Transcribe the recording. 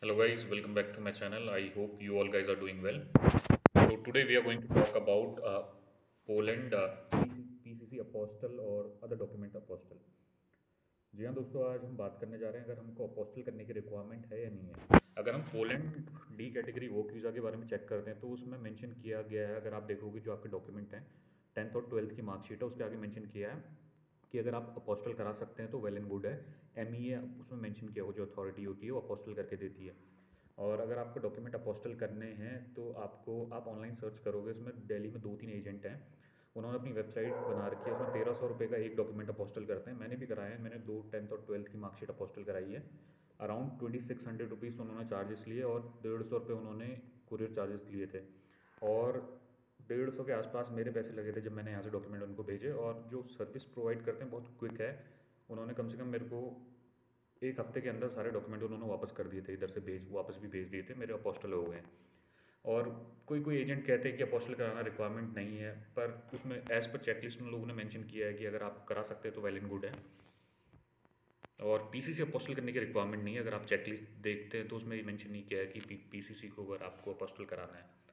Hello guys, welcome back to my channel. I hope you all guys are doing well. So today we are going to talk about Poland PCC apostle और other document apostle. जी हाँ दोस्तों, आज हम बात करने जा रहे हैं अगर हमको अपोस्टल करने की रिक्वायरमेंट है या नहीं है। अगर हम Poland D category work visa के बारे में चेक करते हैं तो उसमें मेंशन किया गया है, अगर आप देखोगे जो आपके डॉक्यूमेंट हैं 10th और 12th की मार्कशीट है उसके आगे मेंशन किया है कि अगर आप अपोस्टल करा सकते हैं तो वेल एंड गुड है। ME उसमें मेंशन किया हो, जो अथॉरिटी होती है वो अपोस्टल करके देती है। और अगर आपको डॉक्यूमेंट अपोस्टल करने हैं तो आप ऑनलाइन सर्च करोगे, उसमें दिल्ली में 2-3 एजेंट हैं, उन्होंने अपनी वेबसाइट बना रखी है, उसमें 1300 रुपये का एक डॉक्यूमेंट अपोस्टल करते हैं। मैंने भी कराया है, मैंने 10th और 12th की मार्कशीट अपोस्टल कराई है। अराउंड 2600 रुपीज़ उन्होंने चार्जेस लिए और 150 रुपये उन्होंने कुरियर चार्जेस लिए थे। और 150 के आसपास मेरे पैसे लगे थे जब मैंने यहाँ से डॉक्यूमेंट उनको भेजे। और जो सर्विस प्रोवाइड करते हैं बहुत क्विक है, उन्होंने कम से कम मेरे को एक हफ्ते के अंदर सारे डॉक्यूमेंट उन्होंने वापस कर दिए थे, इधर से वापस भी भेज दिए थे, मेरे अपोस्टल हो गए। और कोई कोई एजेंट कहते हैं कि अपोस्टल कराना रिक्वायरमेंट नहीं है, पर उसमें एज़ पर चेकलिस्ट उन लोगों ने मेंशन किया है कि अगर आप करा सकते हैं तो वेल एंड गुड है। और पीसीसी अपोस्टल करने की रिक्वायरमेंट नहीं है। अगर आप चेकलिस्ट देखते हैं तो उसमें ये मेंशन नहीं किया है कि पीसीसी को अगर आपको अपोस्टल कराना है।